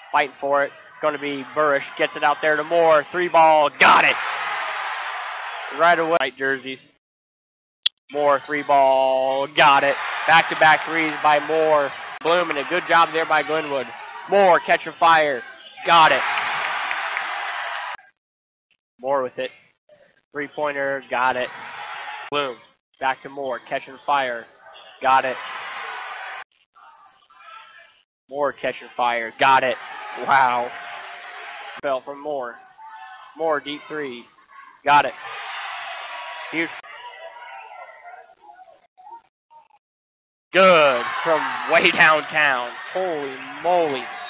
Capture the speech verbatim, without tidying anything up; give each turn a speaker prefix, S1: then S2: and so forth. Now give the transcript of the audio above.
S1: fighting for it. Going to be Burrish. Gets it out there to Mohr. Three ball. Got it. Right away. White jerseys. Mohr, three ball. Got it. Back-to-back threes by Mohr. Bloom, and a good job there by Glenwood. Mohr, catch and fire. Got it. Mohr with it. Three-pointer. Got it. Bloom. Back to Mohr. Catch and fire. Got it. Mohr, catch and fire. Got it. Wow. Fell from Mohr. Mohr, deep three. Got it. Huge. Good from way downtown. Holy moly.